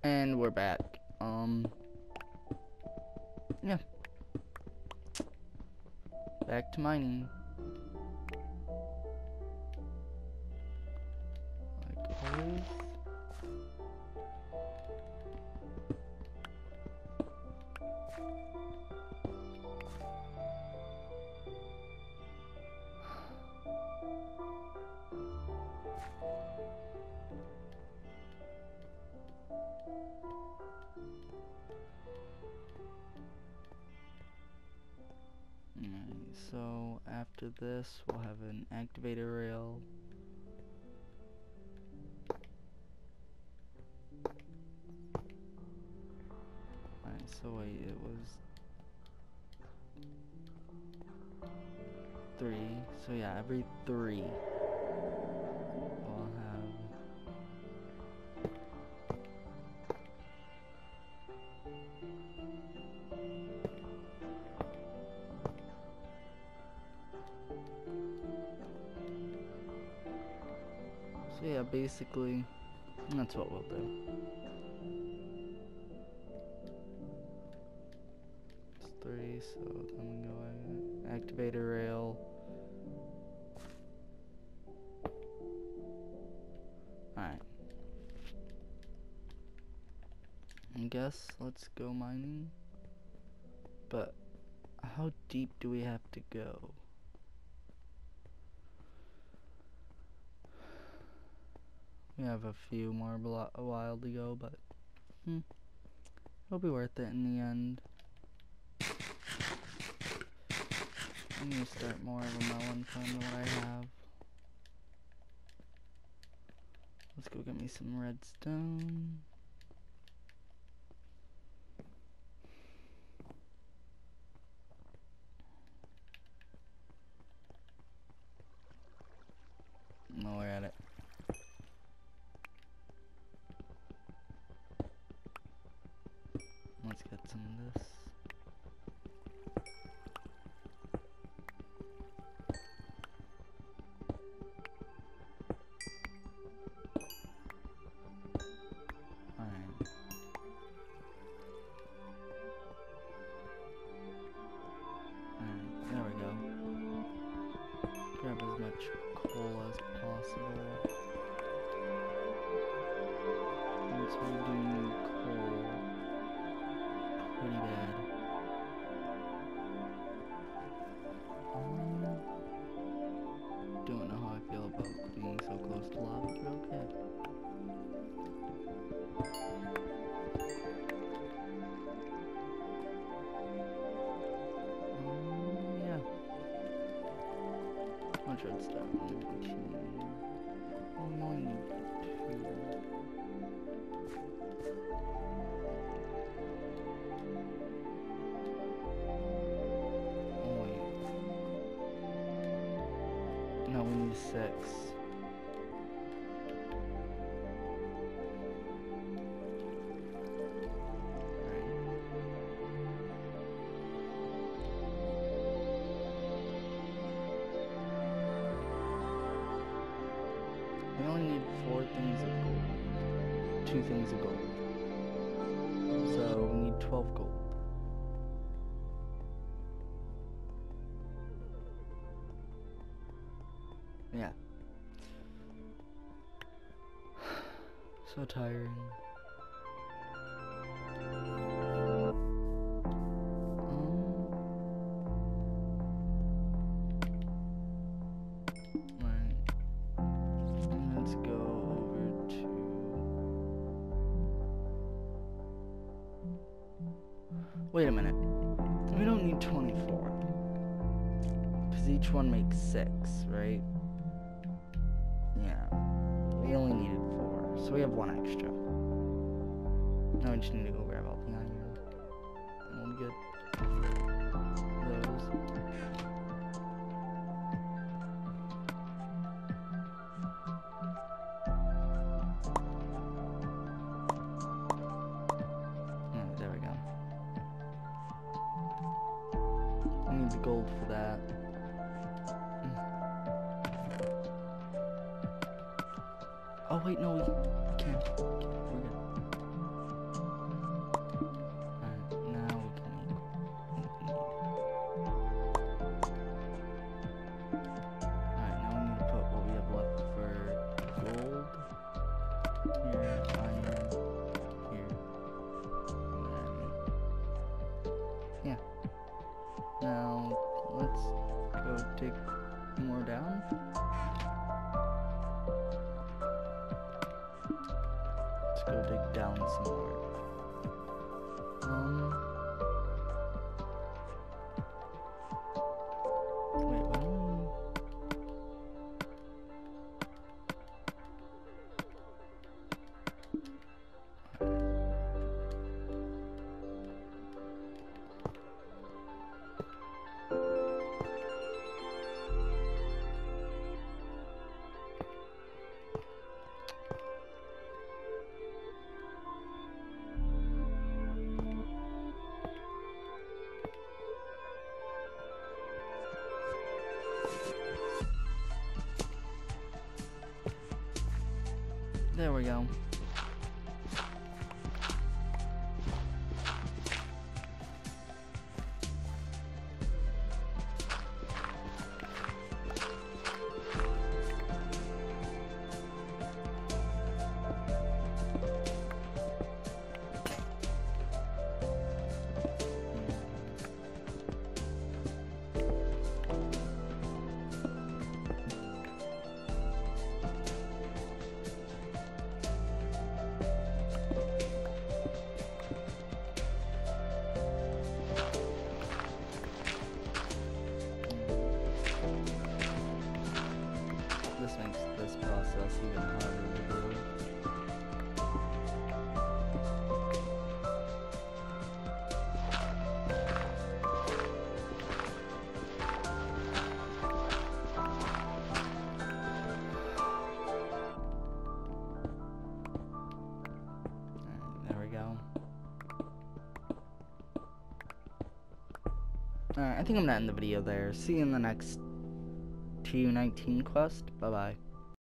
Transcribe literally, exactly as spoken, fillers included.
And we're back. Um, yeah. Back to mining. Like always. Alright, so after this we'll have an activator rail. Alright, so wait, it was three. So yeah, every three we'll have So yeah, basically, that's what we'll do. It's three, so then we go ahead, activator rail. Alright. I guess let's go mining. But how deep do we have to go? We have a few more blo a while to go, but hmm, it'll be worth it in the end. I'm gonna start more of a melon farm than what I have. Let's go get me some redstone. No, we're at it. Let's get some of this. Alright. Alright, there we go. Grab as much coal as possible. Once we do need coal pretty bad. Um, don't know how I feel about being so close to lava, but okay. Um, yeah. Much redstone. Oh, we only need two. Oh wait. No, we need six. We only need four things of gold. Two things of gold. So we need twelve gold. Yeah. So tiring. Wait a minute. We don't need twenty-four. Because each one makes six, right? Yeah. We only needed four. So we have one extra. Now we just need to go grab all the iron. And we'll be good. Those. Yeah, there we go. I need the gold for that. Oh wait, no, we can't. We're good. go dig down some more. Um. Wait, what do There we go. This makes this process even harder to do. There we go. Alright, I think I'm gonna end the video there. See you in the next T U nineteen quest. Bye bye.